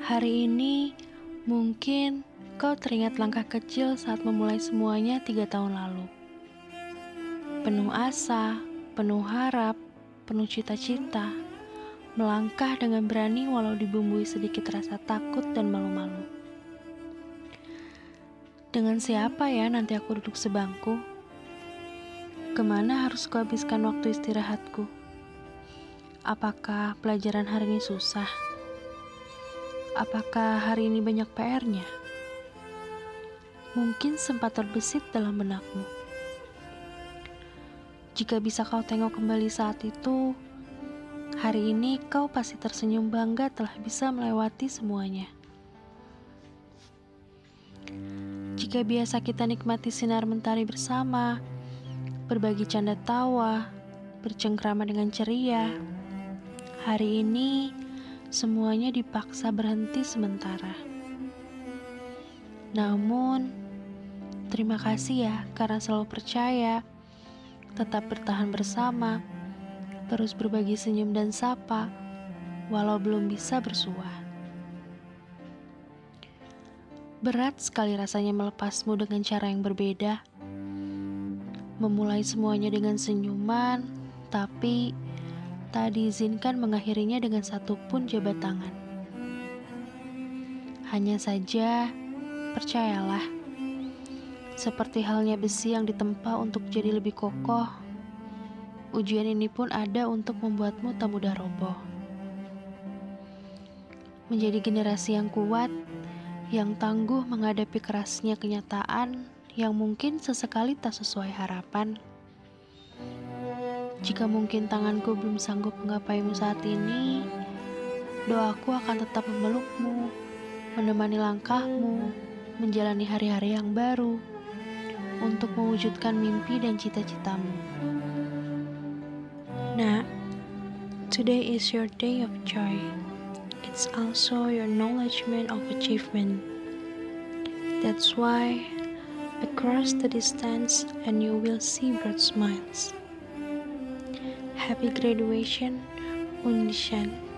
Hari ini, mungkin kau teringat langkah kecil saat memulai semuanya 3 tahun lalu. Penuh asa, penuh harap, penuh cita-cita, melangkah dengan berani walau dibumbui sedikit rasa takut dan malu-malu. Dengan siapa ya nanti aku duduk sebangku? Kemana harus kuhabiskan waktu istirahatku? Apakah pelajaran hari ini susah? Apakah hari ini banyak PR-nya? Mungkin sempat terbesit dalam benakmu. Jika bisa kau tengok kembali saat itu, hari ini kau pasti tersenyum bangga telah bisa melewati semuanya. Jika biasa kita nikmati sinar mentari bersama, berbagi canda tawa, bercengkrama dengan ceria, hari ini semuanya dipaksa berhenti sementara. Namun, terima kasih ya karena selalu percaya, tetap bertahan bersama, terus berbagi senyum dan sapa, walau belum bisa bersua. Berat sekali rasanya melepasmu dengan cara yang berbeda. Memulai semuanya dengan senyuman, tapi tak diizinkan mengakhirinya dengan satupun jabat tangan. Hanya saja, percayalah, seperti halnya besi yang ditempa untuk jadi lebih kokoh, ujian ini pun ada untuk membuatmu tak mudah roboh. Menjadi generasi yang kuat, yang tangguh menghadapi kerasnya kenyataan yang mungkin sesekali tak sesuai harapan. Jika mungkin tanganku belum sanggup menggapaimu saat ini, doaku akan tetap memelukmu, menemani langkahmu, menjalani hari-hari yang baru, untuk mewujudkan mimpi dan cita-citamu. Nah, today is your day of joy. It's also your acknowledgement of achievement. That's why, across the distance, and you will see bright smiles. Happy graduation, Unishan.